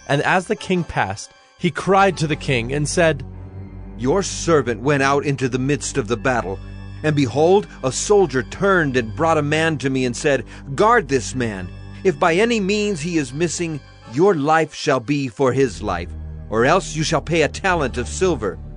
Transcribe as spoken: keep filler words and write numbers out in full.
And as the king passed, he cried to the king and said, Your servant went out into the midst of the battle, and behold, a soldier turned and brought a man to me and said, Guard this man. If by any means he is missing, your life shall be for his life, or else you shall pay a talent of silver.